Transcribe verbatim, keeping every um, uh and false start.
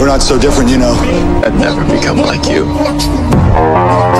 not so different, you know. I'd never become like you.